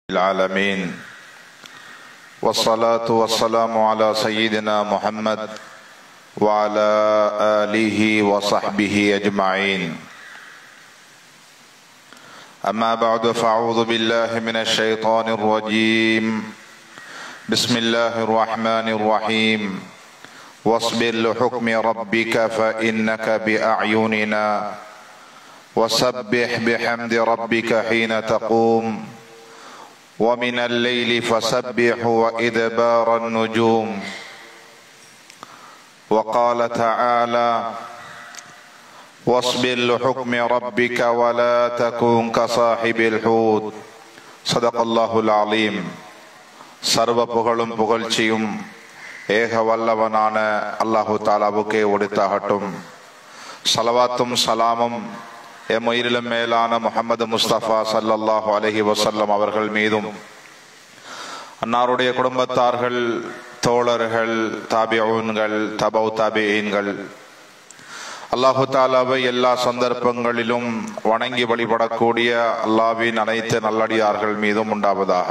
العالمين والصلاة والسلام على سيدنا محمد وعلى آله وصحبه أجمعين. أما بعد فأعوذ بالله من الشيطان الرجيم. بسم الله الرحمن الرحيم. واصبر لحكم ربك فإنك بأعيننا وسبح بحمد ربك حين تقوم ومن الليل فسبح وإدبار النجوم. وقال تعالى واصبر لحكم ربك ولا تكن كصاحب الحوت. صدق الله العظيم. சர்வ புகழும் புகழ்ச்சியும் ஏக வல்லவனான அல்லாஹு தாலாவுக்கே உரித்தாகட்டும். ஸலவாத்தும் சலாமும் எம்முயிரிலும் மேலான முஹம்மது முஸ்தபா ஸல்லல்லாஹு அலைஹி வஸல்லம் அவர்கள் மீதும், அன்னாருடைய குடும்பத்தார்கள், தோழர்கள், தாபிஊன்கள், தபௌ தாபிஈன்கள், அல்லாஹு தாலாவை எல்லா சந்தர்ப்பங்களிலும் வணங்கி வழிபடக்கூடிய அல்லாஹ்வின் அனைத்து நல்லடியார்கள் மீதும் உண்டாவதாக.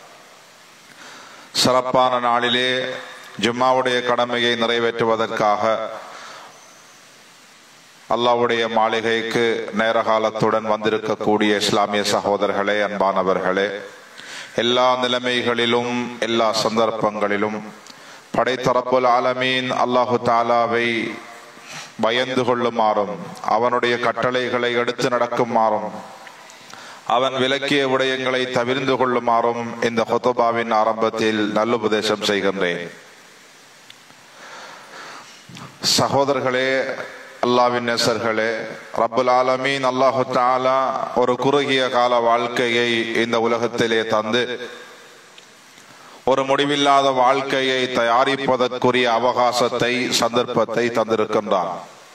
சிறப்பான நாளிலே ஜும்மாவுடைய கடமையை நிறைவேற்றுவதற்காக அல்லாஹ்வுடைய மாளிகைக்கு நேரகாலத்துடன் வந்திருக்கக்கூடிய இஸ்லாமிய சகோதரர்களே, அன்பானவர்களே, எல்லா நிலைமைகளிலும் எல்லா சந்தர்ப்பங்களிலும் படைத்த ரப்புல் ஆலமீன் அல்லாஹு தாலாவை பயந்து கொள்ளுமாறும், அவனுடைய கட்டளைகளை எடுத்து நடக்குமாறும், அவன் விலக்கிய விடயங்களை தவிர்ந்து கொள்ளுமாறும் இந்த ஹுதுபாவின் ஆரம்பத்தில் நல்லுபதேசம் செய்கின்றேன். சகோதரர்களே, அல்லாஹ்வின் நேசர்களே, ரப்புல் ஆலமீன் அல்லாஹு தஆலா ஒரு குறுகிய கால வாழ்க்கையை இந்த உலகத்திலே தந்து ஒரு முடிவில்லாத வாழ்க்கையை தயாரிப்பதற்குரிய அவகாசத்தை, சந்தர்ப்பத்தை தந்திருக்கின்றான்.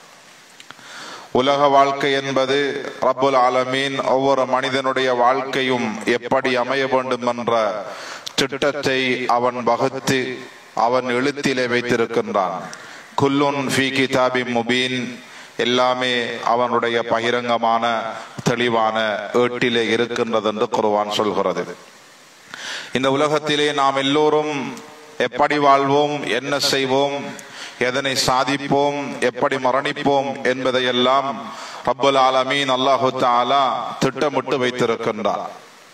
உலக வாழ்க்கை என்பது ரப்புல் ஆலமீன் ஒவ்வொரு மனிதனுடைய வாழ்க்கையும் எப்படி அமைய வேண்டும் என்ற திட்டத்தை அவன் வகுத்து அவன் எழுத்திலே வைத்திருக்கின்றான். குல்லுன் ஃபீ கிதாபின் முபீன், எல்லாமே அவனுடைய பகிரங்கமான தெளிவான ஏட்டிலே இருக்கின்றது என்று குர்ஆன் சொல்கிறது. இந்த உலகத்திலே நாம் எல்லோரும் எப்படி வாழ்வோம், என்ன செய்வோம், எதனை சாதிப்போம், எப்படி மரணிப்போம் என்பதையெல்லாம் ரப்புல் ஆலமீன் அல்லாஹு தஆலா திட்டமிட்டு வைத்திருக்கின்றார்.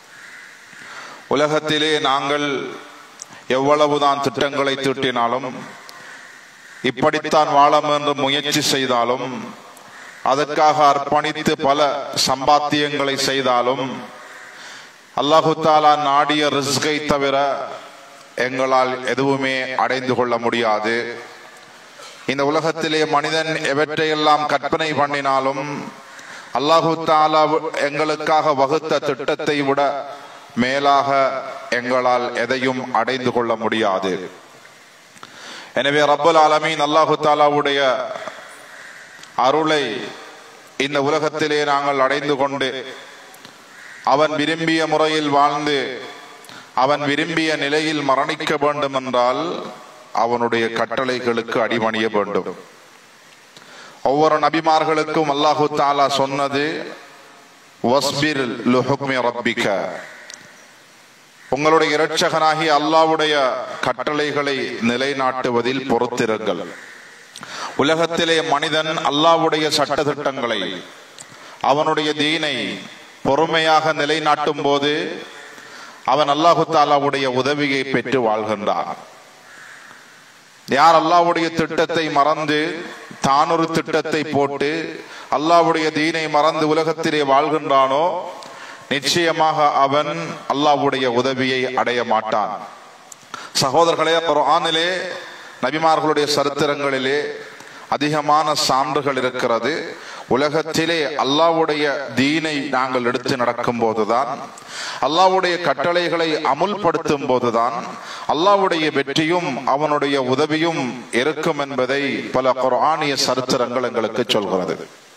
உலகத்திலே நாங்கள் எவ்வளவுதான் திட்டங்களை தீட்டினாலும், இப்படித்தான் வாழம் என்று முயற்சி செய்தாலும், அதற்காக அர்ப்பணித்து பல சம்பாத்தியங்களை செய்தாலும், அல்லாஹு தஆலா நாடிய ரிஸ்கை தவிர எங்களால் எதுவுமே அடைந்து கொள்ள முடியாது. இந்த உலகத்திலே மனிதன் எவற்றையெல்லாம் கற்பனை பண்ணினாலும் அல்லாஹு தஆலா எங்களுக்காக வகுத்த திட்டத்தை விட மேலாக எங்களால் எதையும் அடைந்து கொள்ள முடியாது. எனவே ரப்புல் ஆலமீன் அல்லாஹு தஆலாவுடைய அருளை இந்த உலகத்திலே நாங்கள் அடைந்து கொண்டு அவன் விரும்பிய முறையில் வாழ்ந்து அவன் விரும்பிய நிலையில் மரணிக்க வேண்டும் என்றால் அவனுடைய கட்டளைகளுக்கு அடிபணிய வேண்டும். ஒவ்வொரு நபிமார்களுக்கும் அல்லாஹு தஆலா சொன்னது வஸ்பிர் லிஹுக்மி ரப்பிக, உங்களுடைய இரட்சகனாகிய அல்லாஹ்வுடைய கட்டளைகளை நிலைநாட்டுவதில் பொறுத்திருங்கள். உலகத்திலே மனிதன் அல்லாஹ்வுடைய சட்ட திட்டங்களை, அவனுடைய தீனை பொறுமையாக நிலைநாட்டும் போது அவன் அல்லாஹு தஆலாவுடைய உதவியை பெற்று வாழ்கின்றான். யார் அல்லாஹ்வுடைய திட்டத்தை மறந்து தான் ஒரு திட்டத்தை போட்டு அல்லாஹ்வுடைய தீனை மறந்து உலகத்திலே வாழ்கின்றானோ, நிச்சயமாக அவன் அல்லாஹ்வுடைய உதவியை அடைய மாட்டான். சகோதரர்களே, குர்ஆனிலே நபிமார்களுடைய சரித்திரங்களிலே அதிகமான சான்றுகள் இருக்கிறது. உலகத்திலே அல்லாஹ்வுடைய தீனை நாங்கள் எடுத்து நடக்கும் போதுதான், அல்லாஹ்வுடைய கட்டளைகளை அமுல்படுத்தும் போதுதான் அல்லாஹ்வுடைய வெற்றியும் அவனுடைய உதவியும் இருக்கும் என்பதை பல குர்ஆனிய சரித்திரங்கள் எங்களுக்கு சொல்கிறது.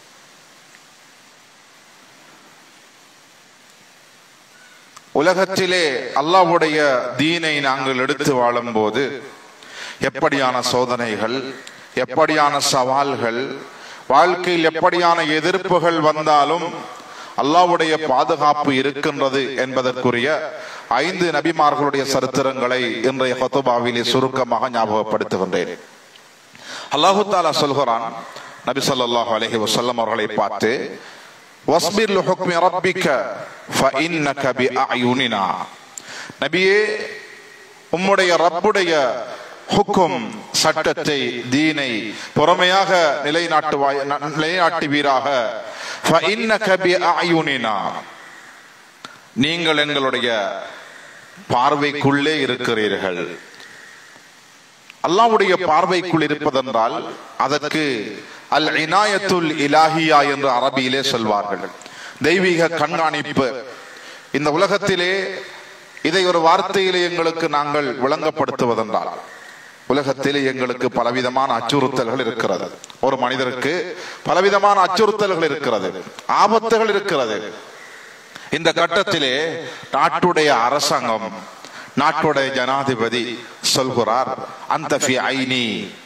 உலகத்திலே அல்லாஹ்வுடைய தீனை நாங்கள் எடுத்து வாழும் போது எப்படியான சோதனைகள், எப்படியான சவால்கள், வாழ்க்கையில் எப்படியான எதிர்ப்புகள் வந்தாலும் அல்லாஹ்வுடைய பாதுகாப்பு இருக்கின்றது என்பதற்குரிய 5 நபிமார்களுடைய சரித்திரங்களை இன்றைய ஹுத்பாவிலே சுருக்கமாக ஞாபகப்படுத்துகின்றேன். அல்லாஹ் தஆலா சொல்கிறான், நபி ஸல்லல்லாஹு அலைஹி வஸல்லம் அவர்களை பார்த்து, வஸ்பிர் லிஹுக்மி ரப்பிக ஃபஇன்னக பிஅயுனினா. நபியே, உம்முடைய ரப்புடைய ஹுக்கும் சட்டத்தை, தீனை பொறுமையாக நிலைநாட்டுவீராக. ஃபஇன்னக பிஅயுனினா, நீங்கள் எங்களுடைய பார்வைக்குள்ளே இருக்கிறீர்கள். அல்லாஹ்வுடைய பார்வைக்குள் இருப்பதென்றால் அதற்கு அல் இனாயத்துல் இலாஹியா என்று அரபியிலே சொல்வார்கள். தெய்வீக கண்காணிப்பு. இந்த உலகத்திலே இதை ஒரு வார்த்தையிலே எங்களுக்கு நாங்கள் விளங்கப்படுத்துவதென்றால், உலகத்திலே எங்களுக்கு பலவிதமான அச்சுறுத்தல்கள் இருக்கிறது. ஒரு மனிதருக்கு பலவிதமான அச்சுறுத்தல்கள் இருக்கிறது, ஆபத்துகள் இருக்கிறது. இந்த கட்டத்திலே நாட்டுடைய அரசாங்கம், நாட்டுடைய ஜனாதிபதி சொல்கிறார், அந்த ஃபி ஐனி,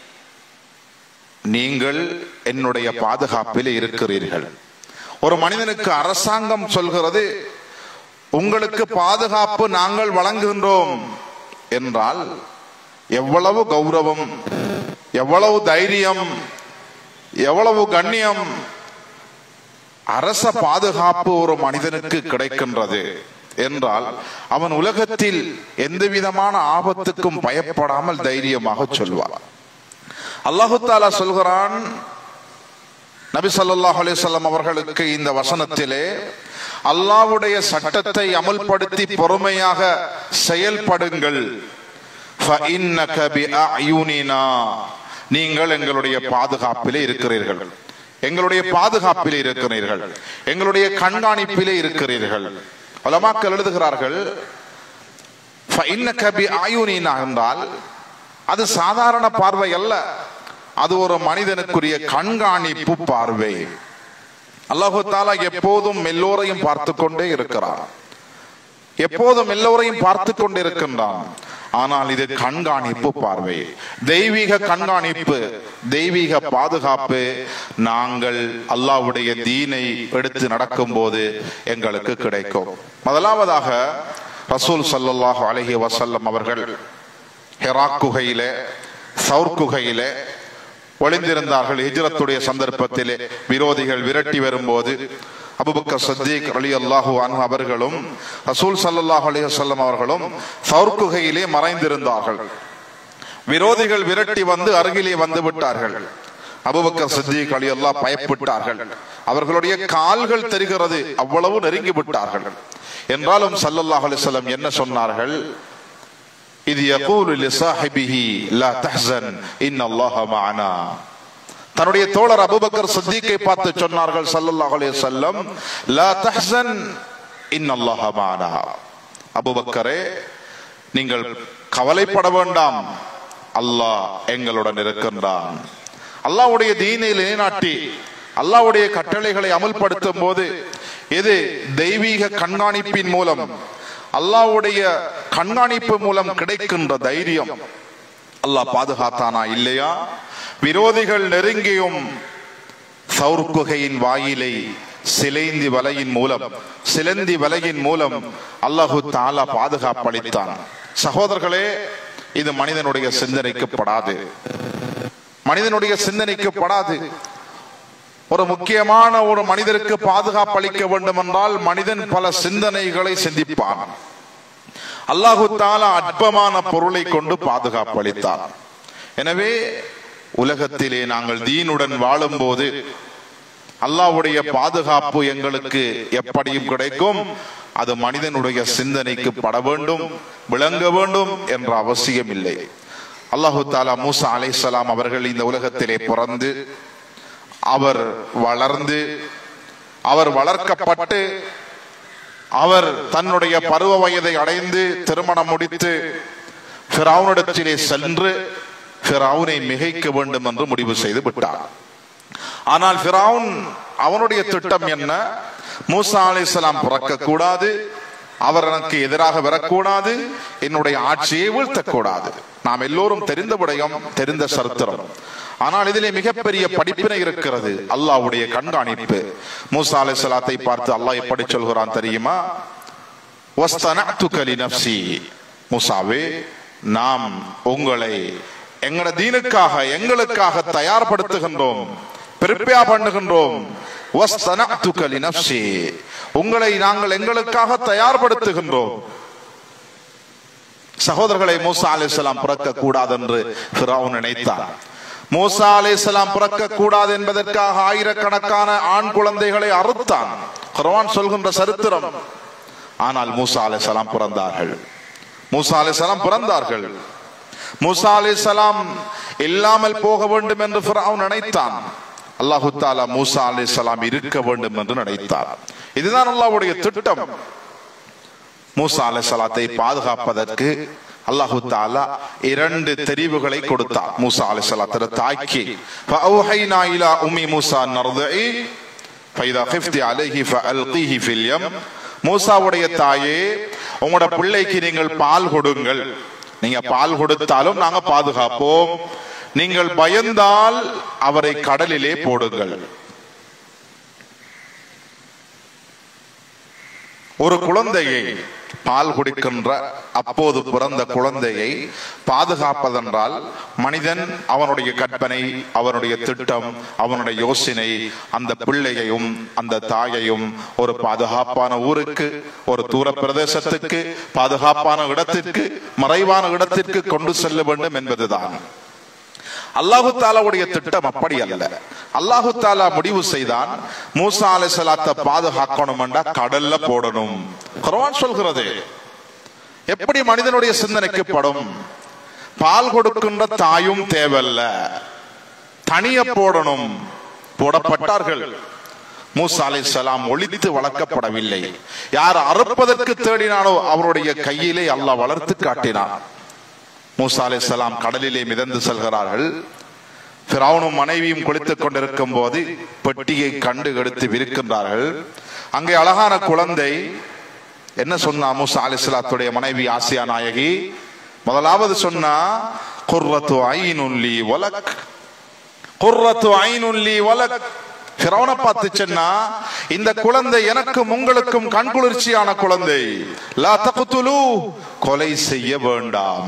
நீங்கள் என்னுடைய பாதுகாப்பில் இருக்கிறீர்கள். ஒரு மனிதனுக்கு அரசாங்கம் சொல்கிறது, உங்களுக்கு பாதுகாப்பு நாங்கள் வழங்குகின்றோம் என்றால் எவ்வளவு கௌரவம், எவ்வளவு தைரியம், எவ்வளவு கண்ணியம். அரச பாதுகாப்பு ஒரு மனிதனுக்கு கிடைக்கின்றது என்றால் அவன் உலகத்தில் எந்த விதமான ஆபத்துக்கும் பயப்படாமல் தைரியமாக சொல்வார். அல்லாஹ் தஆலா சொல்கிறான், நபி ஸல்லல்லாஹு அலைஹி வஸல்லம் அவர்களுக்கு இந்த வசனத்திலே அல்லாஹ்வுடைய சட்டத்தை அமல்படுத்தி பொறுமையாக செயல்படுங்கள். ஃபஇன்னக பிஅயுனினா, நீங்கள் எங்களுடைய பாதுகாப்பிலே இருக்கிறீர்கள், எங்களுடைய பாதுகாப்பிலே இருக்கிறீர்கள், எங்களுடைய கண்காணிப்பிலே இருக்கிறீர்கள். உலமாக்கள் எழுதுகிறார்கள், ஃபஇன்னக பிஅயுனினா என்றால் அது சாதாரண பார்வை அல்ல, அது ஒரு மனிதனுக்குரிய கண்காணிப்பு பார்வை. அல்லாஹ் தஆலா எப்போதும் எல்லோரையும் பார்த்து கொண்டே இருக்கிறார், எப்போதும் எல்லோரையும் பார்த்து கொண்டே இருக்கின்றான். ஆனால் இது கண்காணிப்பு பார்வை, தெய்வீக கண்காணிப்பு, தெய்வீக பாதுகாப்பு. நாங்கள் அல்லாஹ்வுடைய தீனை எடுத்து நடக்கும் போது எங்களுக்கு கிடைக்கும். முதலாவதாக ரசூல் ஸல்லல்லாஹு அலைஹி வஸல்லம் அவர்கள் ஹிரா குகையிலே, சௌர் குகையிலே ஒளிந்திருந்தார்கள். ஹிஜ்ரத்துடைய சந்தர்ப்பத்திலே விரோதிகள் விரட்டி வரும்போது அபூபக்கர் சித்தீக் ரலியல்லாஹு அன்ஹு அவர்களும் ரசூல் ஸல்லல்லாஹு அலைஹி வஸல்லம் அவர்களும் சௌர் குகையிலே மறைந்திருந்தார்கள். விரோதிகள் விரட்டி வந்து அருகிலே வந்து விட்டார்கள். அபூபக்கர் சித்தீக் ரலியல்லாஹு பயப்பட்டார்கள். அவர்களுடைய கால்கள் தெரிகிறது, அவ்வளவு நெருங்கி விட்டார்கள். என்றாலும் ஸல்லல்லாஹு அலைஹி வஸல்லம் என்ன சொன்னார்கள்? இது யகூலு லிஸாஹிபிஹி லா தஹ்ஸன் இன்னல்லாஹ மஅனா. தன்னுடைய தோழர் அபூபக்கர் சித்தீக்கை பார்த்து சொன்னார்கள் ஸல்லல்லாஹு அலைஹி வஸல்லம், லா தஹ்ஸன் இன்னல்லாஹ மஅனா. அபூபக்கரே, நீங்கள் கவலைப்பட வேண்டாம், அல்லாஹ் எங்களுடன் இருக்கின்றான். அல்லாஹ்வுடைய தீனை நிலைநாட்டி அல்லாஹ்வுடைய கட்டளைகளை அமல்படுத்தும் போது இது தெய்வீக கண்காணிப்பின் மூலம், அல்லாஹ்வுடைய கண்காணிப்பு மூலம் கிடைக்கின்ற தைரியம். அல்லாஹ் பாதுகாத்தானா இல்லையா? விரோதிகள் நெருங்கியும் சௌர் குகையின் வாயிலை சிலந்தி வலையின் மூலம் அல்லாஹு தஆலா பாதுகாப்பளித்தான். சகோதரர்களே, இது மனிதனுடைய சிந்தனைக்குப்படாது, மனிதனுடைய சிந்தனைக்குப்படாது. ஒரு முக்கியமான ஒரு மனிதருக்கு பாதுகாப்பு அளிக்க வேண்டும் என்றால் மனிதன் பல சிந்தனைகளை சிந்திப்பான். அல்லாஹு தஆலா அற்பமான பொருளை கொண்டு பாதுகாப்பு அளித்தார். எனவே உலகத்திலே நாங்கள் தீனுடன் வாழும் போது அல்லாஹ்வுடைய பாதுகாப்பு எங்களுக்கு எப்படியும் கிடைக்கும். அது மனிதனுடைய சிந்தனைக்கு பட வேண்டும், விளங்க வேண்டும் என்ற அவசியம் இல்லை. அல்லாஹு தஆலா மூசா அலைஹிஸ்ஸலாம் அவர்கள் இந்த உலகத்திலே பிறந்து, அவர் வளர்ந்து, அவர் வளர்க்கப்பட்டு, அவர் தன்னுடைய பருவ வயதை அடைந்து திருமணம் முடித்து ஃபிரௌனிடத்திலே சென்று ஃபிரௌனை மிகைக்க வேண்டும் என்று முடிவு செய்து விட்டார். ஆனால் ஃபிரௌன் அவனுடைய திட்டம் என்ன? மூசா அலைஹிஸ்ஸலாம் பிறக்க கூடாது, அவர் எனக்கு எதிராக வரக்கூடாது, என்னுடைய ஆட்சியை வீழ்த்தக்கூடாது. நாம் எல்லோரும் தெரிந்த விடயம், தெரிந்த சரித்திரம். ஆனால் இதிலே மிகப்பெரிய படிப்பினை இருக்கிறது, அல்லாஹ்வுடைய கண்காணிப்பு. மூசா அலைஹிஸ்ஸலாத்தை பார்த்து அல்லாஹ் எப்படி சொல்கிறான் தெரியுமா? வஸ்தனஅதுக லினஃப்ஸி, மூசாவே நாம் உங்களை எங்கட தீனுக்காக எங்களுக்காக தயார்படுத்துகின்றோம், பிரிப்பேர் பண்ணுகின்றோம். வஸ்தனஅதுக லினஃப்ஸி, உங்களை நாங்கள் எங்களுக்காக தயார்படுத்துகின்றோம். சகோதரர்களை, மூசா அலைஹிஸ்ஸலாம் பிறக்க கூடாது என்று ஃபிரௌன் நினைத்தார். மூசா அலைஹிஸ்ஸலாம் பிறக்க கூடாது என்பதற்காக ஆயிரக்கணக்கான ஆண் குழந்தைகளை அறுத்தான், குர்ஆன் சொல்கின்ற சரித்திரம். ஆனால் மூசா அலைஹிஸ்ஸலாம் பிறந்தார்கள். மூசா அலைஹிஸ்ஸலாம் பிறந்தார்கள். மூசா அலைஹிஸ்ஸலாம் இல்லாமல் போக வேண்டும் என்று ஃபிரௌன் நினைத்தான். அல்லாஹ் தஆலா மூசா அலைஹிஸ்ஸலாம் இருக்க வேண்டும் என்று நினைத்தார். இதுதான் அல்லாஹ்வுடைய திட்டம். மூசா அலைஹிஸ்ஸலாத்தை பாதுகாப்பதற்கு அல்லாஹ் தஆலா 2 தெரிவுகளை கொடுத்தார். மூசா அலைஹிஸ்ஸலாத்தின் தாய்க்கு ஃபஅவ்ஹைனா இலா உம்மி மூசா நர்தஇ ஃபைதா கிஃப்தி அலைஹி ஃபஅல்கிஹி ஃபில் யம், மூசாவுடைய தாயே உங்களோட பிள்ளைக்கு நீங்கள் பால் கொடுங்கள், நீங்க பால் கொடுத்தாலும் நாங்க பாதுகாப்போம், நீங்கள் பயந்தால் அவரை கடலிலே போடுங்கள். ஒரு குழந்தையை பால் குடிக்கின்ற அப்போது பிறந்த குழந்தையை பாதுகாப்பதென்றால் மனிதன் அவனுடைய கற்பனை, அவனுடைய திட்டம், அவனுடைய யோசனை அந்த பிள்ளையையும் அந்த தாயையும் ஒரு பாதுகாப்பான ஊருக்கு, ஒரு தூர பிரதேசத்துக்கு, பாதுகாப்பான இடத்திற்கு, மறைவான இடத்திற்கு கொண்டு செல்ல வேண்டும் என்பதுதான். அல்லாஹு தஆலாவுடைய திட்டம் அப்படி அல்ல. அல்லாஹு தஆலா முடிவு செய்தான், மூசா அலைஹிஸ்ஸலாத்தை பாதுகாக்கணும் என்றா கடல்ல போடணும். குர்ஆன் சொல்கிறது. எப்படி மனிதனுடைய சிந்தனைக்கு படும்? பால் கொடுக்கின்ற தாயும் தேவையில்ல, தனிய போடணும். போடப்பட்டார்கள். மூசா அலைஹிஸ்ஸலாம் ஒளித்து வளர்க்கப்படவில்லை. யார் அறுப்பதற்கு தேடினானோ அவருடைய கையிலே அல்லாஹ் வளர்த்து காட்டினான். மூசா அலைஹிஸ்ஸலாம் கடலிலே மிதந்து செல்கிறார்கள். ஃபிரௌனும் மனைவியும் குளித்துக் கொண்டிருக்கும் போது பெட்டியை கண்டு எடுத்து விரிக்கின்றார்கள். அங்கே அழகான குழந்தை. என்ன சொன்னா மூசா அலைஹிஸ்ஸலாத்துடைய மனைவி ஆசியா நாயகி? முதலாவது சொன்னா குர்ரத்து ஐனுன் லீ வலக், குர்ரத்து ஐனுன் லீ வலக். ஃபிரௌனை பார்த்து சொன்னா, இந்த குழந்தை எனக்கும் உங்களுக்கும் கண்குளிர்ச்சியான குழந்தை, லா தக்துலு, கொலை செய்ய வேண்டாம்.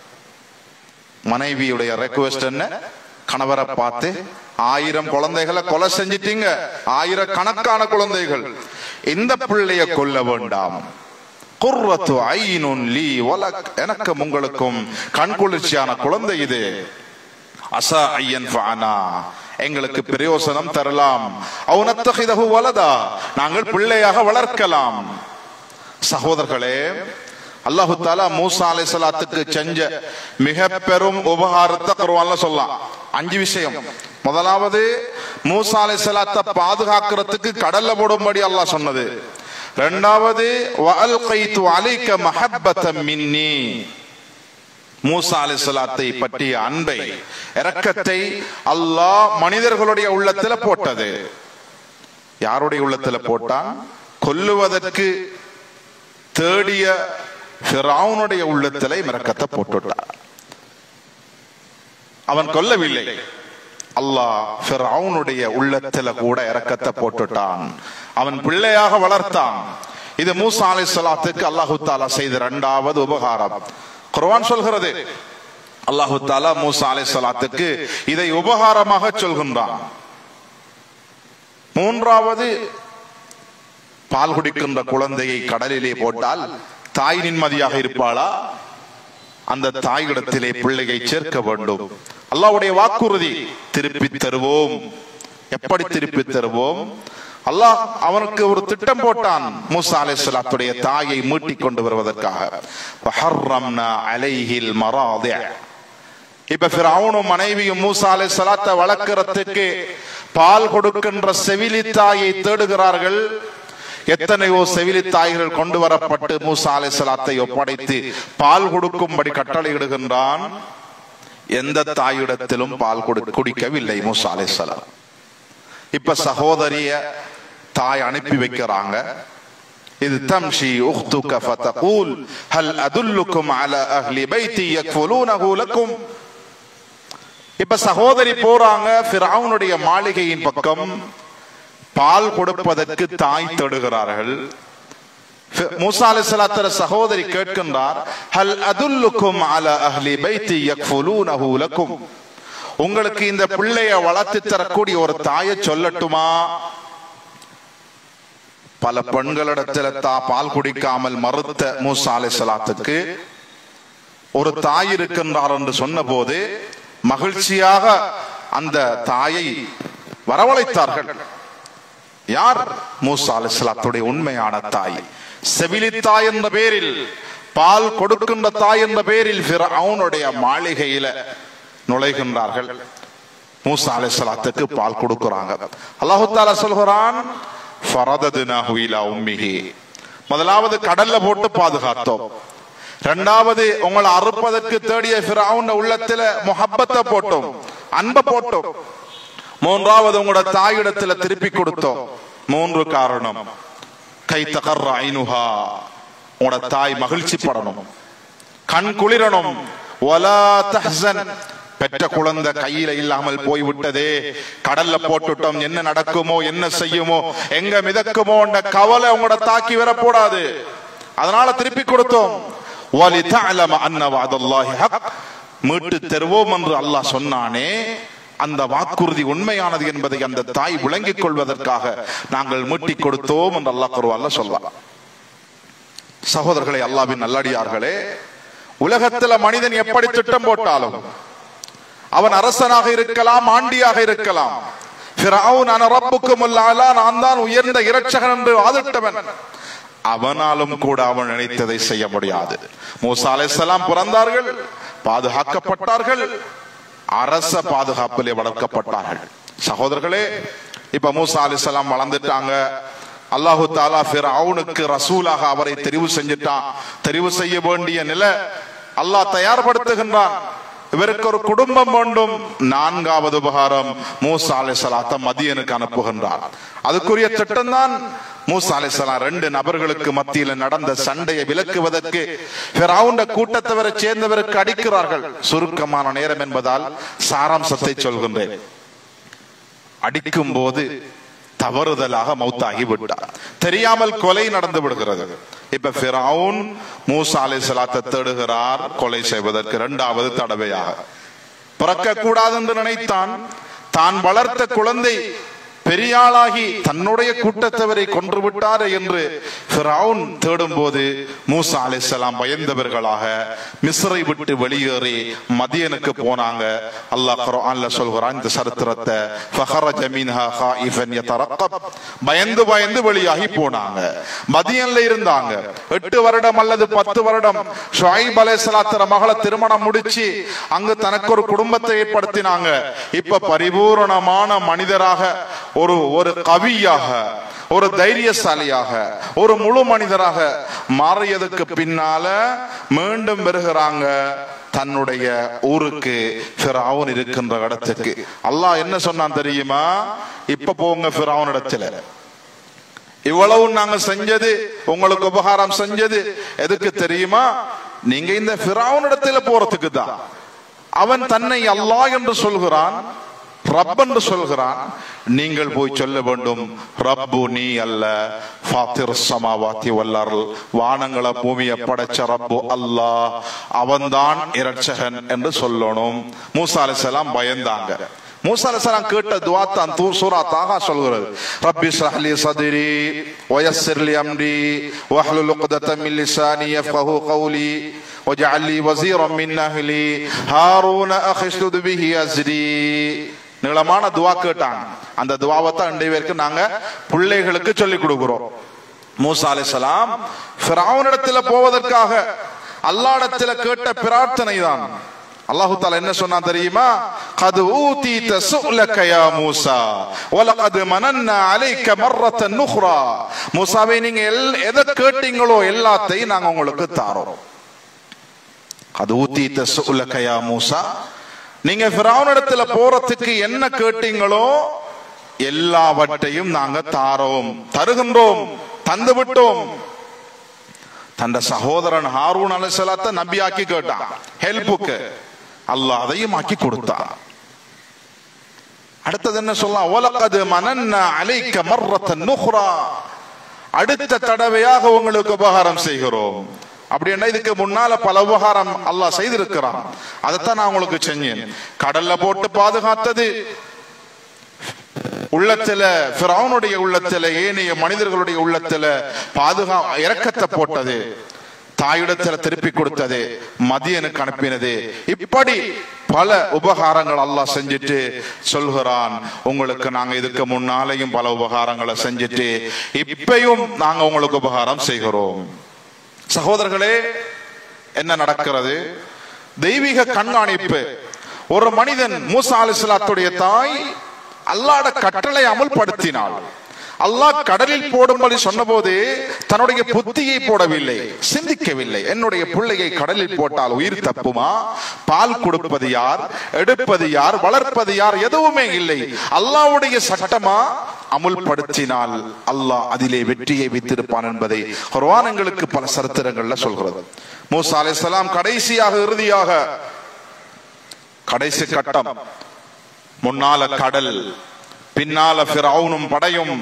மனைவியுடைய ரெக்வெஸ்ட் என்ன? கணவரை பார்த்து 1000 குழந்தைகளை கொலை செஞ்சிட்டீங்க, 1000கணக்கான குழந்தைகள், இந்த பிள்ளைய கொல்ல வேண்டாம். குர்ரத்து ஐனுன் லீ வலக், எனக்கும் உங்களுக்கும் கண்குளிர்ச்சியான குழந்தை இது. அஸா ஐயன்ஃபஅனா, எங்களுக்கு பிரயோசனம் தரலாம். அவ் நத்தகிதஹு வலதா, நாங்கள் பிள்ளையாக வளர்க்கலாம். சகோதரர்களே, அல்லாஹு தஆலா மூசா அலைஹிஸ்ஸலாத்துக்கு செஞ்ச மிக பெரும் உபகாரத்தை குர்ஆன்ல சொல்லலாம். 5 விஷயம். முதலாவது, மூசா அலைஹிஸ்ஸலாத்தை பாதுகாக்கிறதுக்கு கடல்ல போடும்படி அல்லாஹ் சொன்னது. இரண்டாவது, வஅல்கைது அலைக மஹப்பத்தம் மின்னி, மூசா அலைஹிஸ்ஸலாத்தை பற்றிய அன்பை, இரக்கத்தை அல்லாஹ் மனிதர்களுடைய உள்ளத்துல போட்டது. யாருடைய உள்ளத்துல போட்டான்? கொல்லுவதற்கு தேடிய ஃபிரௌனுடைய உள்ளத்திலே இரக்கத்தை போட்டுட்டார். அவன் கொல்லவில்லை, அல்லாஹ் ஃபிரௌனுடைய உள்ளத்தில கூட இரக்கத்தை போட்டுட்டான். அவன் பிள்ளையாக வளர்த்தான். இது மூசா அலைஹிஸ்ஸலாத்துக்கு அல்லாஹு தஆலா செய்த 2வது உபகாரம். குர்ஆன் சொல்கிறது, அல்லாஹு தஆலா மூசா அலைஹிஸ்ஸலாத்துக்கு இதை உபகாரமாக சொல்கின்றான். 3வது, பால் குடிக்கின்ற குழந்தையை கடலிலே போட்டால் தாய் நிம்மதியாக இருப்பாளா? அந்த தாயிடத்திலே பிள்ளையை சேர்க்க வேண்டும். அல்லாஹ்வுடைய வாக்குறுதி, திருப்பி தருவோம். எப்படி திருப்பி தருவோம்? அல்லாஹ் அவனுக்கு ஒரு திட்டம் போட்டான். மூசா அலைஹிஸ்ஸலாத்துடைய தாயை மீட்டி கொண்டு வருவதற்காக. வஹர்ரம்னா அலைஹில் மராதி'. இப்ப ஃபிரௌனும் மனைவியும் மூசா அலைஹிஸ்ஸலாத்தை வளர்க்கிறதுக்கு பால் கொடுக்கின்ற செவிலி தாயை தேடுகிறார்கள். எத்தனையோ செவிலி தாய்கள் கொண்டு வரப்பட்டு மூசா அலைஹிஸ்ஸலாத்தை ஒப்படைத்து பால் கொடுக்கும்படி கட்டளையிடுகின்றான். எந்த தாயிடத்திலும் பால் குடிக்கவில்லை மூசா அலைஹிஸ்ஸலாம். இப்ப சகோதரிய தாய் அனுப்பி வைக்கிறாங்க. இது தம்ஷி உக்துக ஃபதகூல் ஹல் அதுல்லுக்கும் அலா அஹ்லி பைத்தி யக்ஃபுலூனஹு லக்கும். இப்ப சகோதரி போறாங்க ஃபிரௌனுடைய மாளிகையின் பக்கம். பால் கொடுப்பதற்கு தாய் தேடுகிறார்கள். மூசா அலைஹிஸ்ஸலாத்து சகோதரி கேட்கின்றார், ஹல் அதுல்லுக்கும் அலா அஹ்லி பைத்தி யக்ஃபுலூனஹு லக்கும். உங்களுக்கு இந்த பிள்ளைய வளர்த்து தரக்கூடிய ஒரு தாயை சொல்லட்டுமா? பல பெண்களிடத்துல பால் குடிக்காமல் மறுத்த மூசா அலைஹிஸ்ஸலாத்துக்கு ஒரு தாய் இருக்கின்றார் என்று சொன்ன போது மகிழ்ச்சியாக அந்த தாயை வரவழைத்தார்கள். யார்? மூசா அலைஹிஸ்ஸலாத்துடைய உண்மையான தாய், செவிலி தாய் என்ற பேரில், பால் கொடுக்கின்ற தாய் என்ற பேரில் ஃபிரௌனுடைய மாளிகையில நுழைகின்றார்கள். மூசா அலைஹிஸ்ஸலாத்துக்கு பால் கொடுக்கிறாங்க. அல்லாஹ் தஆலா சொல்கிறான், ஃபரததுனாஹு இலா உம்மிஹி. முதலாவது கடல்ல போட்டு பாதுகாத்தோம். இரண்டாவது உங்களை அறுப்பதற்கு தேடிய ஃபிரௌன் உள்ளத்துல முஹப்பத்தை போட்டோம், அன்பை போட்டோம். மூன்றாவது உங்களோட தாயிடத்துல திருப்பி கொடுத்தோம். மூன்று காரணம், கை தகர்ற ஐனுஹா, உங்களோட தாய் மகிழ்ச்சி படணும், கண் குளிரணும். வலா தஹ்சன், பெற்ற குழந்தை கையில இல்லாமல் போய்விட்டதே, கடல்ல போட்டுட்டோம், என்ன நடக்குமோ என்ன செய்யுமோ எங்க மிதக்குமோ என்ற கவலை உங்களோட தாக்கி வரக்கூடாது. அதனால திருப்பி கொடுத்தோம். வலிதஅலம அன்ன வஅதல்லாஹி ஹக், மீட்டு தருவோம் என்று அல்லாஹ் சொன்னானே, அந்த வாக்குறுதி உண்மையானது என்பதை அந்த தாய் விளங்கிக் கொள்வதற்காக நாங்கள் மீட்டி கொடுத்தோம் என்று அல்லாஹ் குர்ஆன்ல சொல்றார். சகோதரர்களே, அல்லாஹ்வின் நல்லடியார்களே, உலகத்துல மனிதன் எப்படி திட்டம் போட்டாலும், அவன் அரசனாக இருக்கலாம், ஆண்டியாக இருக்கலாம், ஃபிரௌன் அன ரப்புக்குமுல் அலா, நான் தான் உயர்ந்த இரட்சகன் என்று வாதிட்டவன், அவனாலும் கூட அவன் நினைத்ததை செய்ய முடியாது. மூசா அலைஹிஸ்ஸலாம் பிறந்தார்கள், பாதுகாக்கப்பட்டார்கள், அரச பாதுகாப்பிலே வளர்க்கப்பட்டார்கள். சகோதரர்களே, இப்ப மூசா அலைஹிஸ்ஸலாம் வளர்ந்துட்டாங்க. அல்லாஹு தஆலா ஃபிரௌனுக்கு ரசூலாக அவரை தெரிவு செஞ்சிட்டான். தெரிவு செய்ய வேண்டிய நிலை அல்லாஹ் தயார்படுத்துகின்றான். இவருக்கு ஒரு குடும்பம் வேண்டும். நான்காவது உபகாரம், மூசா அலைஹிஸ்ஸலாத்தை மதியனுக்கு அனுப்புகின்றார். அதுக்குரிய திட்டம் தான் மூசா அலைஹிஸ்ஸலாம் 2 நபர்களுக்கு மத்தியில் நடந்த சண்டையை விலக்குவதற்கு ஃபிரௌன் கூட்டத்தவரை சேர்ந்தவருக்கு அடிக்கிறார்கள். சுருக்கமான நேரம் என்பதால் சாராம்சத்தை சொல்கின்றேன். அடிக்கும் போது தவறுதலாக மௌத்தாகி விட்டார், தெரியாமல் கொலை நடந்து விடுகிறது. இப்ப ஃபிரௌன் மூசா அலைஹிஸ்ஸலாத்தை தேடுகிறார் கொலை செய்வதற்கு 2வது தடவையாக. பிறக்க கூடாது என்று நினைத்தான். தான் வளர்த்த குழந்தை பெரியாளாகி தன்னுடைய கூட்டத்தவரை கொன்று விட்டார் என்று ஃபிரௌன் தேடும் போது மூசா அலைஹிஸ்ஸலாம் பயந்தவர்களாக மிஸ்ரை விட்டு வெளியேறி மதியனுக்கு போனாங்க. அல்லாஹ் குர்ஆன்ல சொல்கிறான் இந்த சரித்திரத்தை, ஃபஹரஜ மின்ஹா ஹாயிஃபன் யதரக்கப், பயந்து பயந்து வெளியாகி போனாங்க. மதியன்ல இருந்தாங்க 8 வருடம் அல்லது 10 வருடம். ஷுஐப் அலைஹிஸ்ஸலாத்து மகளை திருமணம் முடிச்சு அங்கு தனக்கு ஒரு குடும்பத்தை ஏற்படுத்தினாங்க. இப்ப பரிபூரணமான மனிதராக, ஒரு கவியாக, ஒரு தைரியசாலியாக, ஒரு முழு மனிதராக மாறியதுக்கு பின்னால மீண்டும் வருகிறாங்க தன்னுடைய ஊருக்கு, ஃபிரௌன் இருக்கின்ற இடத்துக்கு. அல்லாஹ் என்ன சொன்னான் தெரியுமா? இப்ப போங்க ஃபிரௌன் இடத்துல, இவ்வளவு நாங்க செஞ்சது, உங்களுக்கு உபகாரம் செஞ்சது எதுக்கு தெரியுமா? நீங்க இந்த ஃபிரௌன் இடத்துல போறதுக்கு தான். அவன் தன்னை அல்லாஹ் என்று சொல்கிறான், ரப் என்று சொல்கிறான். நீங்கள் போய் சொல்ல வேண்டும், ரப்பு நீ அல்ல, ஃபாத்திர் ஸமாவாத்தி வல் அர்ல், வானங்கள பூமியை படைச்ச ரப்பு அல்லாஹ், அவன்தான் இரட்சகன் என்று சொல்லணும். மூசா அலைஹிஸ்ஸலாம் பயந்தாங்க. மூசா அலைஹிஸ்ஸலாம் கேட்ட துஆ தான் சூரா தாஹா சொல்கிறது, ரப்பி ஷ்ரஹ் லி ஸத்ரி வ யஸ்ஸிர் லி அம்ரி வஹ்லுல் உக்தத்தம் மின் லிசானி யஃப்கஹு கௌலி வஜஅல் லி வஸீரம் மின் அஹ்லி ஹாரூன அக்ஷ்துத் பிஹி அஸ்ரி. நீளமான துவா கேட்டாங்க. அந்த துவாவை தான் இன்றைய வரைக்கும் நாங்க பிள்ளைகளுக்கு சொல்லிக் கொடுக்கிறோம். மூசா அலைஹிஸ்ஸலாம் ஃபிரௌனிடத்துல போவதற்காக அல்லாஹ்விடத்துல கேட்ட பிரார்த்தனை தான். அல்லாஹ் தஆலா என்ன சொன்னா தெரியுமா? கத் ஊதீத சுஅலக யா மூசா வலகத் மனன்னா அலைக மர்ரத்தன் உக்ரா. மூசாவே, நீங்க எதை கேட்டீங்களோ எல்லாத்தையும் நாங்க உங்களுக்கு தாரோம். கத் ஊதீத சுஅலக யா மூசா, நீங்க ஃபிரௌனிடத்துல போறதுக்கு என்ன கேட்டீங்களோ எல்லாவற்றையும் நாங்க தாரோம், தருகின்றோம், தந்து விட்டோம். தன் சகோதரன் ஹாரூன் அலைஹிஸ்ஸலாத்தை நபியாக்கி கேட்டான் ஹெல்ப்புக்கு. அல்லாஹ் அதையும் ஆக்கி கொடுத்தான். அடுத்தது என்ன சொல்லலாம்? வலகத் மனன்னா அலைக மர்ரத்தன் நுக்ரா, அடுத்த தடவையாக உங்களுக்கு உபகாரம் செய்கிறோம். அப்படின்னா இதுக்கு முன்னால பல உபகாரம் அல்லாஹ் செய்திருக்கிறான். அதைத்தான் நான் உங்களுக்கு செஞ்சேன். கடல்ல போட்டு பாதுகாத்தது, உள்ளத்துல ஃபிரௌனுடைய உள்ளத்துல ஏனைய மனிதர்களுடைய உள்ளத்துல இரக்கத்தை போட்டது, தாயிடத்துல திருப்பி கொடுத்தது, மதியனுக்கு அனுப்பினது, இப்படி பல உபகாரங்கள் அல்லாஹ் செஞ்சுட்டு சொல்கிறான், உங்களுக்கு நாங்க இதுக்கு முன்னாலேயும் பல உபகாரங்களை செஞ்சுட்டு இப்பயும் நாங்க உங்களுக்கு உபகாரம் செய்கிறோம். சகோதரர்களே, என்ன நடக்கிறது? தெய்வீக கண்காணிப்பு. ஒரு மனிதன், மூசா அலைஹிஸ்ஸலாத்துடைய தாய் அல்லாஹ்வுடைய கட்டளை அமல்படுத்தினாள். அல்லாஹ் கடலில் போடும்படி சொன்னபோது தன்னுடைய புத்தியை போடவில்லை, சிந்திக்கவில்லை. என்னுடைய பிள்ளையை கடலில் போட்டால் உயிர் தப்புமா? பால் கொடுப்பது யார், எடுப்பது யார், வளர்ப்பது யார்? எதுவுமே இல்லை. அல்லாஹ்வுடைய சட்டமா அமுல்படுத்தினால் அல்லாஹ் அதிலே வெற்றியை வைத்திருப்பான் என்பதை குர்ஆன் எங்களுக்கு பல சரித்திரங்கள்ல சொல்கிறது. மூசா அலைஹிஸ்ஸலாம் கடைசியாக இறுதியாக கடைசி கட்டம், முன்னால கடல், பின்னால ஃபிரௌனும் படையும்.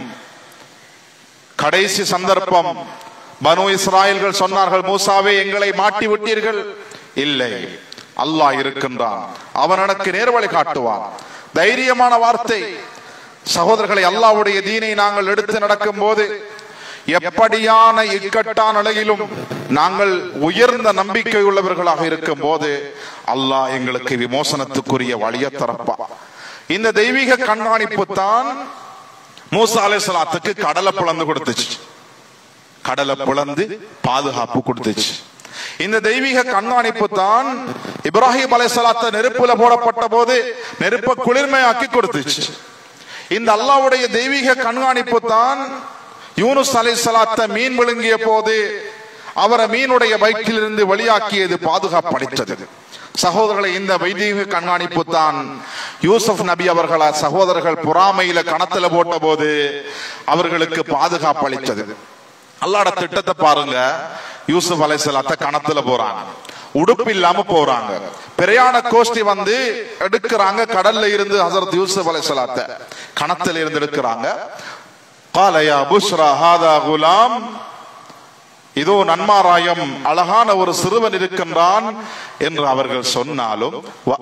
கடைசி சந்தர்ப்பம், பனு இஸ்ராயல்கள் சொன்னார்கள், மூசாவே எங்களை மாட்டி விட்டீர்கள். இல்லை, அல்லாஹ் இருக்கின்றான், அவன் எனக்கு நேர்வழி காட்டுவான். தைரியமான வார்த்தை. சகோதரர்களை, அல்லாஹ்வுடைய தீனை நாங்கள் எடுத்து நடக்கும் போது எப்படியான இக்கட்டான நிலையிலும் நாங்கள் உயர்ந்த நம்பிக்கை உள்ளவர்களாக இருக்கும் போது அல்லாஹ் எங்களுக்கு விமோசனத்துக்குரிய வழியை தரப்பான். இந்த தெய்வீக கண்காணிப்பு தான் மூசா அலைஹிஸ்ஸலாத்துக்கு கடலை பிளந்து கொடுத்துச்சு, கடலை பிளந்து பாதுகாப்பு கொடுத்துச்சு. இந்த தெய்வீக கண்காணிப்பு தான் இப்ராஹிம் அலைஹிஸ்ஸலாத்தை நெருப்புல போடப்பட்ட போது நெருப்பை குளிர்மையாக்கி கொடுத்துச்சு. இந்த அல்லாஹ்வுடைய தெய்வீக கண்காணிப்பு தான் யூனுஸ் அலைஹிஸ்ஸலாத்தை மீன் விழுங்கிய போது அவரை மீனுடைய வயிற்றிலிருந்து வெளியாக்கியது, பாதுகாப்பு அளித்தது. சகோதரர்களை, இந்த வைதீக கண்காணிப்பு தான் யூசுப் நபி அவர்கள சகோதரர்கள் பொறாமையில கணத்துல போட்ட போது அவர்களுக்கு பாதுகாப்பு அளித்தது. அல்லாஹ்வுடைய திட்டத்தை பாருங்க. யூசுப் அலைஹிஸ்ஸலாத்தை கணத்துல போறாங்க, உடுப்பு இல்லாம போறாங்க, பிரயாண கோஷ்டி வந்து எடுக்கிறாங்க. கடல்ல இருந்து ஹஸரத் யூசுப் அலைஹிஸ்ஸலாத்தை கணத்துல இருந்து எடுக்கிறாங்க. قال يا بشرى هذا غلام, இதோ நன்மாராயம், அழகான ஒரு சிறுவன் இருக்கின்றான் என்று அவர்கள் சொன்னாலும்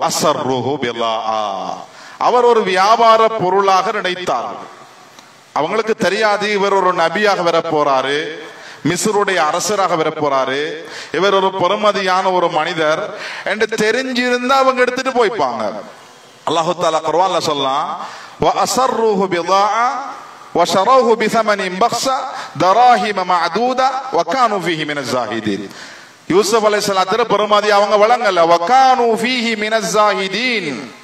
அவர் ஒரு வியாபார பொருளாக நினைத்தார். அவங்களுக்கு தெரியாது இவர் ஒரு நபியாக வர போறாரு, மிஸ்ருடைய அரசராக வர போறாரு, இவர் ஒரு பெருமதியான ஒரு மனிதர் என்று தெரிஞ்சிருந்தா அவங்க எடுத்துட்டு போய்ப்பாங்க. அல்லாஹ் தஆலா குர்ஆன்ல சொல்லலாம், وَأَسَرُّوهُ بِضَاعَةً وَشَرَوْهُ بِثَمَنٍ بَخْسٍ دَرَاهِمَ مَعْدُودَةٍ وَكَانُوا فِيهِ مِنَ الزَّاهِدِينَ. யூசுப் அலைஹிஸ்ஸலாத்துக்கு பெருமதி அவங்க வழங்கல. وَكَانُوا فِيهِ مِنَ الزَّاهِدِينَ.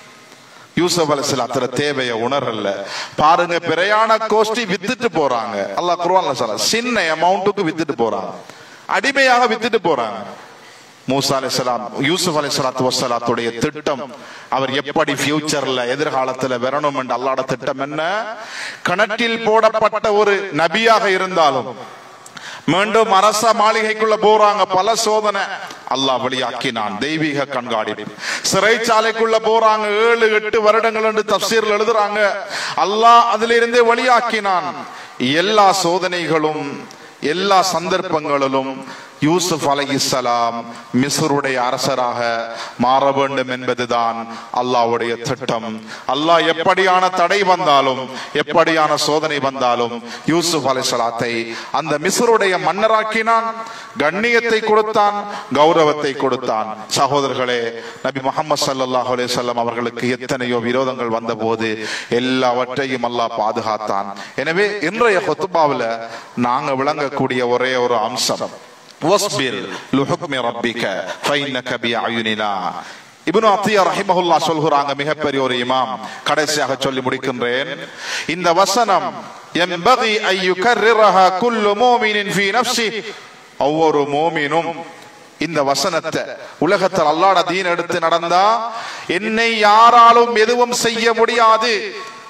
யூசுப் அலைஹிஸ்ஸலாத்துக்கு தேவைய உணரல. பாருங்க, பிரயாண கோஷ்டி வித்துட்டு போறாங்க. அல்லாஹ் குர்ஆன்ல சொல்றான், சின்ன அமௌண்ட்டுக்கு வித்துட்டு போறாங்க, அடிமையாக வித்துட்டு போறாங்க. மூசா அலைஹிஸ்ஸலாம், யூசுப் அலைஹிஸ்ஸலாத்து வஸ்ஸலாத்துடைய திட்டம், அவர் எப்படி ஃபியூச்சர்ல எதிர்காலத்துல வரணும் என்ற அல்லாஹ்வுடைய திட்டம் என்ன? கிணற்றில் போடப்பட்ட ஒரு நபியாக இருந்தாலும் மீண்டும் அரச மாளிகைக்குள்ள போறாங்க, பல சோதனை அல்லாஹ் வெளியாக்கினான். தெய்வீக கண்காணிப்பு. சிறைச்சாலைக்குள்ள போறாங்க, 7-8 வருடங்கள் என்று தஃப்சீர்ல எழுதுறாங்க. அல்லாஹ் அதிலிருந்து வெளியாக்கினான். எல்லா சோதனைகளும் எல்லா சந்தர்ப்பங்களிலும் யூசுப் அலைஹிஸ்ஸலாம் மிஸ்ருடைய அரசராக மாற வேண்டும் என்பதுதான் அல்லாஹ்வுடைய திட்டம். அல்லாஹ் எப்படியான தடை வந்தாலும் எப்படியான சோதனை வந்தாலும் யூசுப் அலைஹிஸ்ஸலாத்தை அந்த மிஸ்ருடைய மன்னராக்கினான், கண்ணியத்தை கொடுத்தான், கௌரவத்தை கொடுத்தான். சகோதரர்களே, நபி முஹம்மது ஸல்லல்லாஹு அலைஹி வஸல்லம் அவர்களுக்கு எத்தனையோ விரோதங்கள் வந்தபோது எல்லாவற்றையும் அல்லாஹ் பாதுகாத்தான். எனவே இன்றைய குத்பாவுல நாங்க விளங்கக்கூடிய ஒரே ஒரு அம்சம், வஸ்பிர் லிஹுக்மி ரப்பிக ஃபைன்னக பிஅயுனினா. இப்னு அத்தியா ரஹிமஹுல்லாஹ் சொல்கிறாங்க, மிகப்பெரிய ஒரு இமாம். கடைசியாக சொல்லி முடிக்கின்றேன். இந்த வசனம் யன்பகி அன் யுகர்ரிரஹா குல்லு முஃமினின் ஃபீ நஃப்ஸி, ஒவ்வொரு முஃமினும் இந்த வசனத்தை உலகத்தில் அல்லாஹ்வுடைய தீன் எடுத்து நடந்தா என்னை யாராலும் எதுவும் செய்ய முடியாது,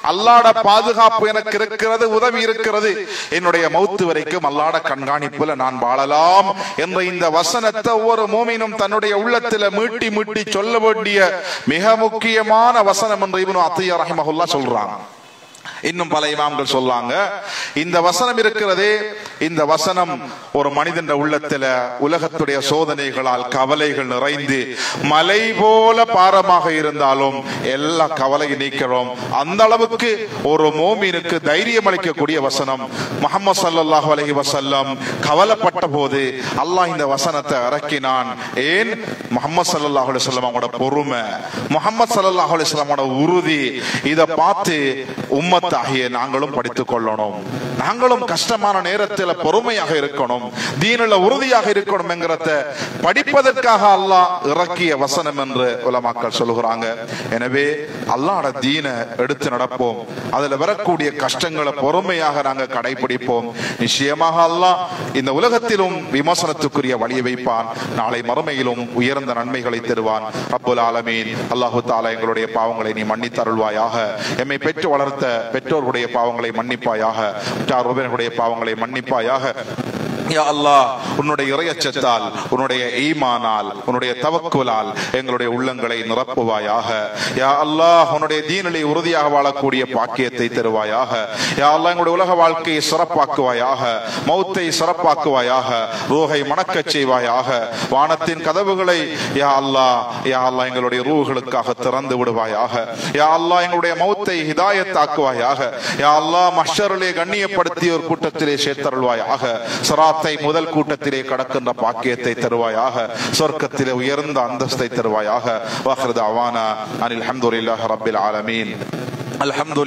அல்லாஹ்வுடைய பாதுகாப்பு எனக்கு இருக்கிறது, உதவி இருக்கிறது, என்னுடைய மௌத்து வரைக்கும் அல்லாஹ்வுடைய கண்காணிப்புல நான் வாழலாம் என்ற இந்த வசனத்தை ஒவ்வொரு மூமினும் தன்னுடைய உள்ளத்துல மீட்டி மீட்டி சொல்ல வேண்டிய மிக முக்கியமான வசனம் என்று இப்னு அத்தியா ரஹிமஹுல்லாஹ் சொல்றாங்க. இன்னும் பல இமாம்கள் சொல்றாங்க, இந்த வசனம் இருக்கிறதே, இந்த வசனம் ஒரு மனிதன் உள்ளத்துல உலகத்துடைய சோதனைகளால் கவலைகள் நிறைந்து மலை போல பாரமாக இருந்தாலும் எல்லா கவலையை நீக்கிறோம். அந்த அளவுக்கு ஒரு மோமீனுக்கு தைரியம் அளிக்கக்கூடிய வசனம். முஹம்மது ஸல்லல்லாஹு அலைஹி வஸல்லம் கவலைப்பட்ட போது அல்லாஹ் இந்த வசனத்தை இறக்கினான். ஏன்? முஹம்மது ஸல்லல்லாஹு அலைஹி வஸல்லம் அவங்களோட பொறுமை, முஹம்மது ஸல்லல்லாஹு அலைஹி வஸல்லம் அவங்களோட உறுதி, இதை பார்த்து உம்மத் ஆகிய நாங்களும் படித்துக் கொள்ளணும். நாங்களும் கஷ்டமான நேரத்தில் பொறுமையாக இருக்கணும், தீனில் உறுதியாக இருக்கணும் என்கிறத படிப்பதற்காக அல்லாஹ் இறக்கிய வசனம் என்று உலமாக்கள் சொல்லுகிறாங்க. எனவே அல்லாஹ்வுடைய தீனை எடுத்து நடப்போம், அதுல வரக்கூடிய கஷ்டங்களை பொறுமையாக நாங்கள் கடைபிடிப்போம். நிச்சயமாக அல்லாஹ் இந்த உலகத்திலும் விமர்சனத்துக்குரிய வழியை வைப்பான், நாளை மறுமையிலும் உயர்ந்த நன்மைகளை தருவான். ரப்புல் ஆலமீன். அல்லாஹு தஆலா எங்களுடைய பாவங்களை நீ மன்னித்தருள்வாயாக. எம்மை பெற்று வளர்த்த பெற்றோர்களுடைய பாவங்களை மன்னிப்பாயாக, உற்றாருடைய பாவங்களை மன்னிப்பாயாக. யா அல்லாஹ், உன்னுடைய இறையச்சத்தால், உன்னுடைய ஈமானால், உன்னுடைய தவக்குலால் எங்களுடைய உள்ளங்களை நிரப்புவாயாக. யா அல்லாஹ், உன்னுடைய தீனிலே உறுதியாக வாழக்கூடிய பாக்கியத்தை தருவாயாக. யா அல்லாஹ், எங்களுடைய உலக வாழ்க்கையை சிறப்பாக்குவாயாக, மௌத்தை சிறப்பாக்குவாயாக, ரூஹை மணக்கச் செய்வாயாக. வானத்தின் கதவுகளை யா அல்லாஹ், யா அல்லாஹ் எங்களுடைய ரூஹுகளுக்காக திறந்து விடுவாயாக. யா அல்லாஹ், எங்களுடைய மௌத்தை ஹிதாயத்தாக்குவாயாக. யா அல்லாஹ், மஹ்ஷரிலே கண்ணியப்படுத்திய ஒரு கூட்டத்திலே சேர்த்தருள்வாயாக. சிராத்தை முதல் கூட்டத்திலே கடக்கின்ற பாக்கியத்தை தருவாயாக. சொர்க்கத்திலே உயர்ந்த அந்தஸ்தை தருவாயாக. வாஹிரு தஅவானா அனில் ஹம்துலில்லாஹி ரப்பில் ஆலமீன். الحمد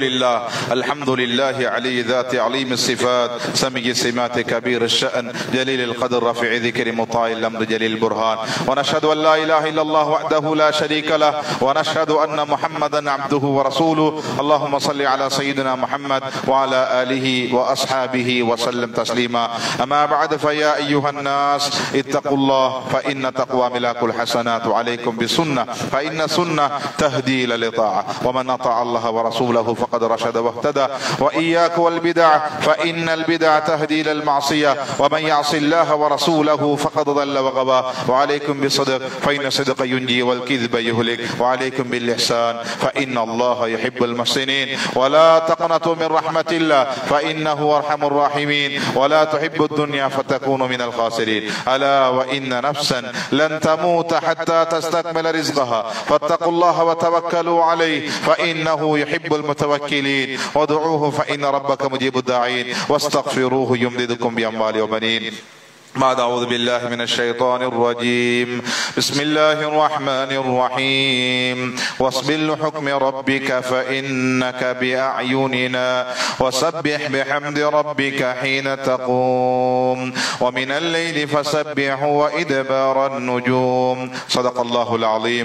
لله علي ذات عليم الصفات سمي السمات كبير الشأن جليل القدر رفيع ذكر مطاع الأمر جليل البرهان. ونشهد أن لا إله إلا الله وحده لا شريك له، ونشهد أن محمدا عبده ورسوله. اللهم صل على سيدنا محمد وعلى آله وأصحابه وسلم تسليما. أما بعد، فيا أيها الناس اتقوا الله، فإن تقوى ملاك الحسنات، وعليكم بسنة، فإن سنة تهدي إلى الطاعة، ومن أطاع الله ورسوله فقد رشد واهتدى. وإياك والبدع، فإن البدع تهدي إلى المعصية، ومن يعص الله ورسوله فقد ضل وغوى. وعليكم بالصدق، فإن الصدق ينجي والكذب يهلك. وعليكم بالإحسان، فإن الله يحب المحسنين. ولا تقنطوا من رحمة الله، فإنه أرحم الراحمين. ولا تحبوا الدنيا فتكونوا من الخاسرين. ألا وإن نفسا لن تموت حتى تستكمل رزقها، فاتقوا الله وتوكلوا عليه، فإنه يحب المتوكلين. وادعوه فإن ربك مجيب الداعين، واستغفروه يمددكم بأموال وبنين. بعد أعوذ بالله من الشيطان الرجيم. بسم الله الرحمن الرحيم. واصبر لحكم ربك فإنك بأعيننا، وسبح بحمد ربك حين تقوم، ومن الليل فسبح وإدبار النجوم. صدق الله العظيم.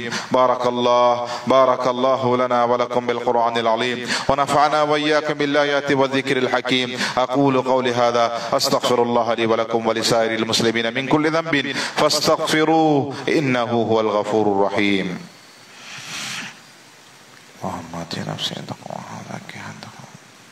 بارك الله لنا ولكم بالقرآن العظيم، ونفعنا وإياكم بالآيات والذكر الحكيم. أقول قولي هذا، أستغفر الله لي ولكم ولسائر المسلمين من كل ذنب فاستغفروه إنه هو الغفور الرحيم. اللهم آت نفسي تقواها وزكها أنت خير.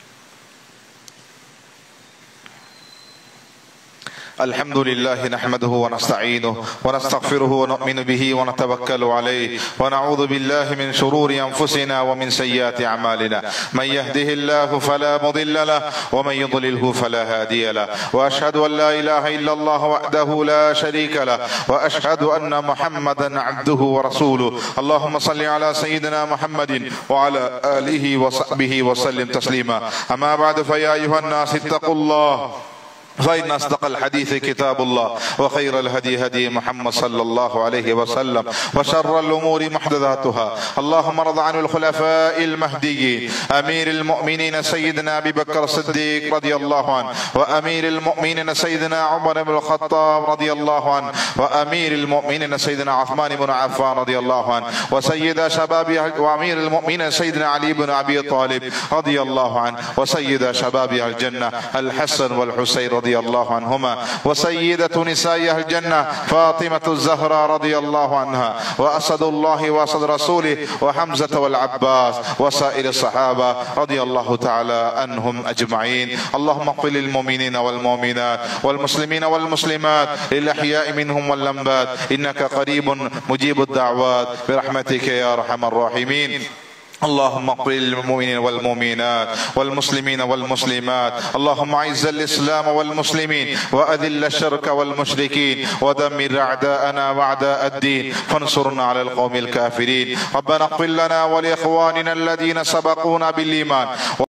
الحمد لله نحمده ونستعينه ونستغفره ونؤمن به ونتوكل عليه، ونعوذ بالله من شرور أنفسنا ومن سيئات أعمالنا. من يهده الله فلا مضل له، ومن يضلله فلا هادي له. وأشهد أن لا إله إلا الله وحده لا شريك له، وأشهد أن محمدا عبده ورسوله. اللهم صل على سيدنا محمد وعلى آله وصحبه وسلم تسليما. أما بعد، فيا أيها الناس اتقوا الله، فإن أصدق الحديث كتاب الله، وخير الهدي هدي محمد صلى الله عليه وسلم، وشر الأمور محدثاتها. اللهم ارض عن الخلفاء المهديين، أمير المؤمنين سيدنا أبي بكر الصديق رضي الله عنه، وأمير المؤمنين سيدنا عمر بن الخطاب رضي الله عنه، وأمير المؤمنين سيدنا عثمان بن عفان رضي الله عنه، وسيد شباب وأمير المؤمنين سيدنا علي بن أبي طالب رضي الله عنه، وسيد شباب الجنة الحسن والحسين رضي الله عنهما، وسيدة نساء أهل الجنة فاطمة الزهراء رضي الله عنها، وأسد الله وأسد رسوله وحمزة والعباس وسائر الصحابة رضي الله تعالى عنهم أجمعين. اللهم اغفر للمؤمنين والمؤمنات والمسلمين والمسلمات للأحياء منهم والأموات إنك قريب مجيب الدعوات برحمتك يا أرحم الراحمين. اللهم اغفر للمؤمنين والمؤمنات والمسلمين والمسلمات. اللهم اعز الاسلام والمسلمين واذل الشرك والمشركين ودمر اعداءنا واعداء الدين فانصرنا على القوم الكافرين. ربنا اغفر لنا ولاخواننا الذين سبقونا بالايمان